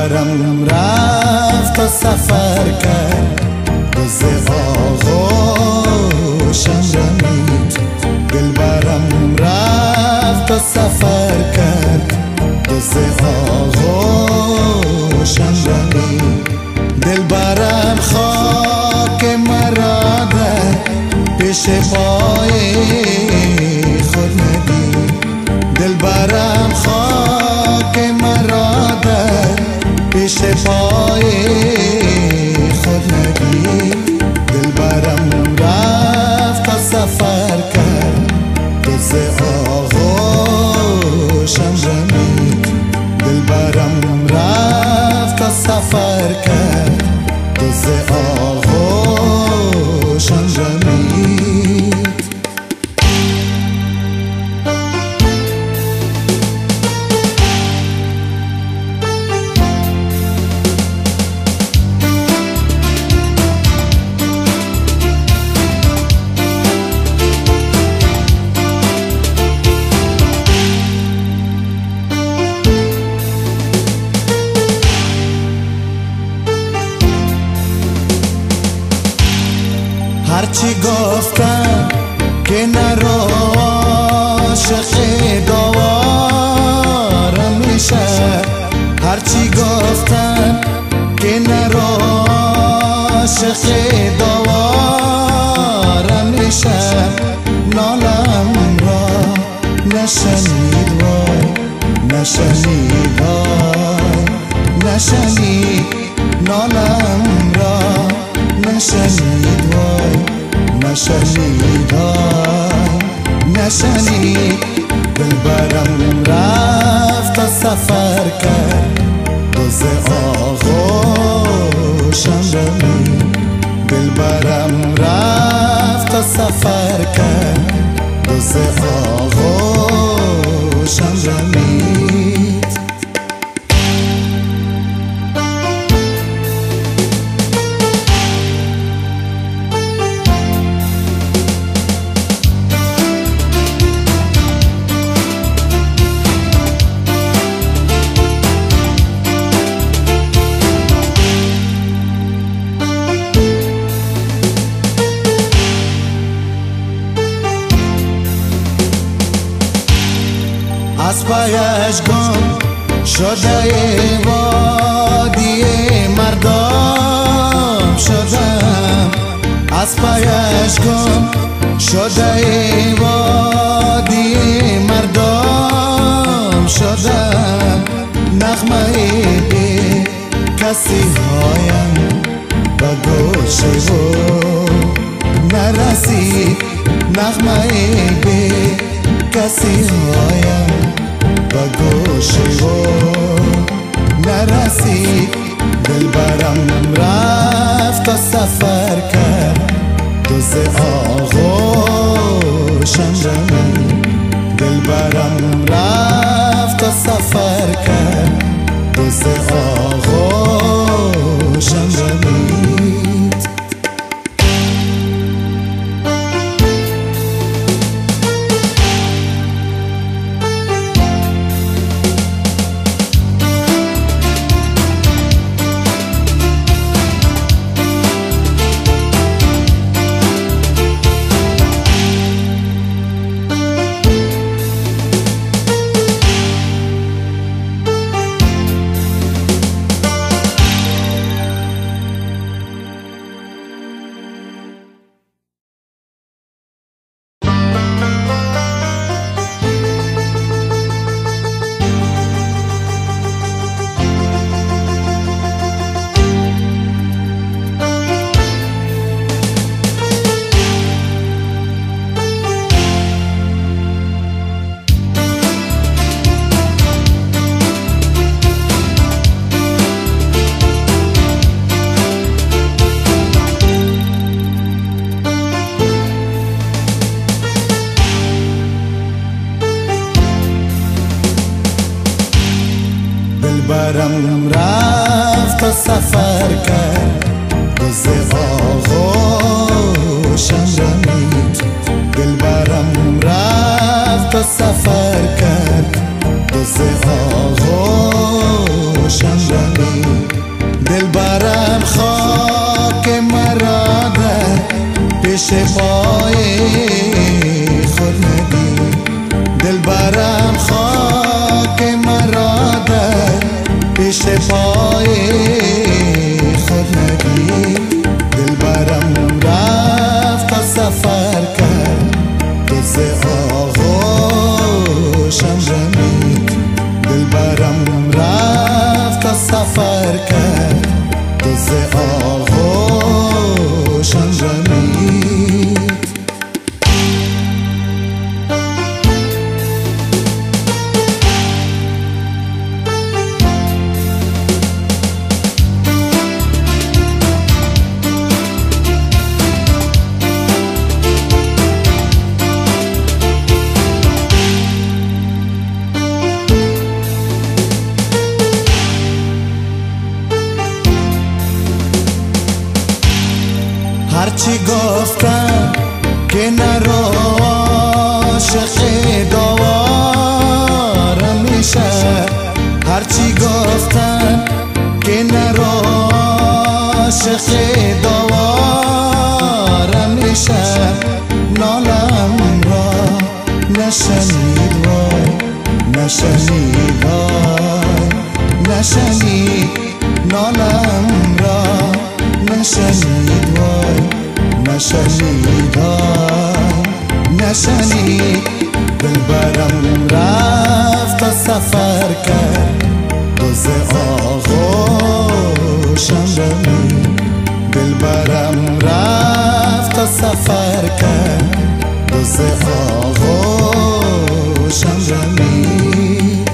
دلبرم رفت و سفر کرد، دوز آغوشم رمید. دلبرم رفت و سفر کرد، دوز آغوشم رمید. دلبرم خاک مرا در پیش پای خود ندید. دلبرم خاک مرا در پیش پای خود ندید. دلبرم رفت و سفر کرد، دوز آغوشم رمید. دلبرم رفت و سفر کرد، دوز آغوشم رمید. هرچی گفتم که نرو عاشق دوارم میشه، هرچی گفتم که نرو عاشق دوارم میشه. نالم را نشنید وای، نشنید وای، نشنید. نالم را نشنید وای، نشنید وای، نشنید. دلبرم رفت و سفر کرد، دوز آغوشم رمید. دلبرم رفت و سفر کرد، دوز آغوشم رمید. از پایش گم شده وادی مردم شدم، از پایش گم شده وادی مردم شدم. نغمه بی کسی هایم به گوش و نرسید. نغمه بی کسی هایم به گوش و نرسید. دلبرم رفت و سفر کرد، دوز آغوشم رمید. دلبرم رفت و سفر کرد، دوز آغوشم رمید. دلبرم رفت و سفر کرد، دوز آغوشم رمید. دلبرم رفت و سفر کرد، دوز آغوشم آغوشم رمید دلبرم خاک مرا در پیش پای خود ندید دلبرم خاک مرا در پیش پای خود ندید دلبرم رفت تا سفر کرد دوز آغوشم رمید دلبرم رفت تا سفر کرد دوز آغوشم رمید هرچی گفتم که نرو عاشق دوارم میشه هرچی گفتم که نرو عاشق دوارم میشه نالم را نشنید وای نشنید وای نشنید نالم را نشنید وای نشنید نشنید دلبرم رفت تا سفر کرد دوز آغوشم رمید دلبرم رفت تا سفر کرد دوز آغوشم رمید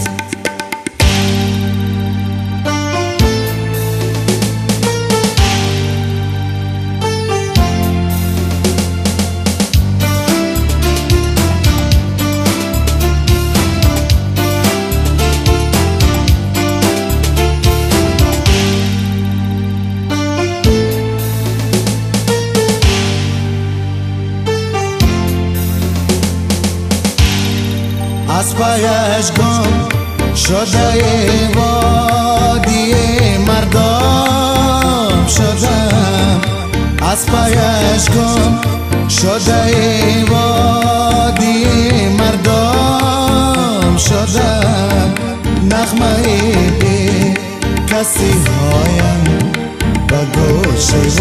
از پایش گم شده وادی مردم شدم از پایش گم شده وادی مردم شدم نغمه بی کسی هایم به گوش و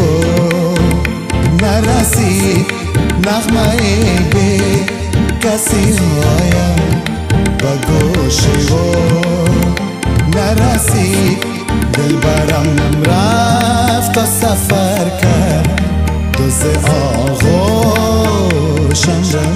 نرسید نغمه بی کسی هایم با گوش و نرسید دلبرم رفت تا سفر کرد دوز آغوشم رمید